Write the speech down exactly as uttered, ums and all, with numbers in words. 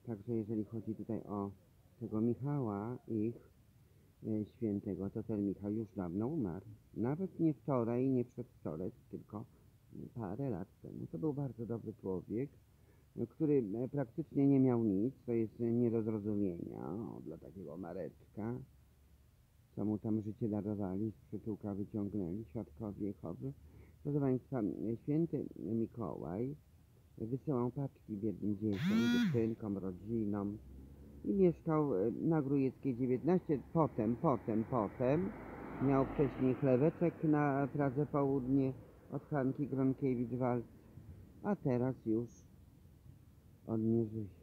Także jeżeli chodzi tutaj o tego Michała, ich e, świętego, to ten Michał już dawno umarł. Nawet nie wczoraj, nie przedwczoraj, tylko parę lat temu. To był bardzo dobry człowiek, który e, praktycznie nie miał nic, to jest nie do zrozumienia o, dla takiego Mareczka, co mu tam życie darowali, z przytułka wyciągnęli świadkowie Jehowy. Proszę Państwa, święty Mikołaj wysyłał paczki biednym dzieciom, dziewczynkom, rodzinom i mieszkał na Grujeckiej dziewiętnaście. Potem, potem, potem miał wcześniej chleweczek na Pradze Południe od Hanki Gronkiewicz-Waltz, a teraz już on nie żyje.